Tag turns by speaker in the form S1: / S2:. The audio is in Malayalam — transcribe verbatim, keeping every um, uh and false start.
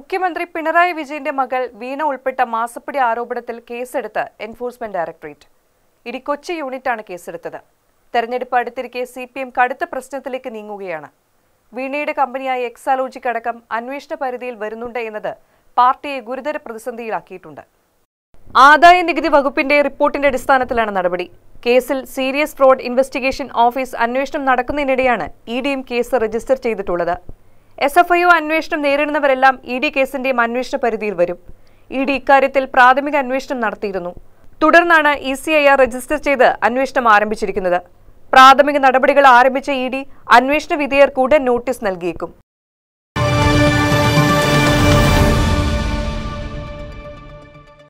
S1: മുഖ്യമന്ത്രി പിണറായി വിജയന്റെ മകൾ വീണ ഉൾപ്പെട്ട മാസപ്പടി ആരോപണത്തിൽ കേസെടുത്ത് എൻഫോഴ്സ്മെന്റ് ഡയറക്ടറേറ്റ്. ഇടി കൊച്ചി യൂണിറ്റാണ് കേസെടുത്തത്. തെരഞ്ഞെടുപ്പ് അടുത്തിരിക്കെ സി പി എം കടുത്ത പ്രശ്നത്തിലേക്ക് നീങ്ങുകയാണ്. വീണയുടെ കമ്പനിയായ എക്സാലോജിക് അടക്കം അന്വേഷണ പരിധിയിൽ വരുന്നുണ്ട് എന്നത് പാർട്ടിയെ ഗുരുതര പ്രതിസന്ധിയിലാക്കിയിട്ടുണ്ട്. ആദായ നികുതി വകുപ്പിന്റെ റിപ്പോർട്ടിന്റെ അടിസ്ഥാനത്തിലാണ് നടപടി. കേസിൽ സീരിയസ് ഫ്രോഡ് ഇൻവെസ്റ്റിഗേഷൻ ഓഫീസ് അന്വേഷണം നടക്കുന്നതിനിടെയാണ് ഇ ഡിയും കേസ് രജിസ്റ്റർ ചെയ്തിട്ടുള്ളത്. എസ് എഫ് ഐ ഒ അന്വേഷണം നേരിടുന്നവരെല്ലാം ഇ ഡി കേസിന്റെയും അന്വേഷണ പരിധിയിൽ വരും. ഇ ഡി ഇക്കാര്യത്തിൽ പ്രാഥമിക അന്വേഷണം നടത്തിയിരുന്നു. തുടർന്നാണ് E C I R register ചെയ്ത് അന്വേഷണം ആരംഭിച്ചിരിക്കുന്നത്. പ്രാഥമിക നടപടികൾ ആരംഭിച്ച ഇ ഡി അന്വേഷണ വിധേയർക്ക് ഉടൻ നോട്ടീസ് നൽകിയേക്കും.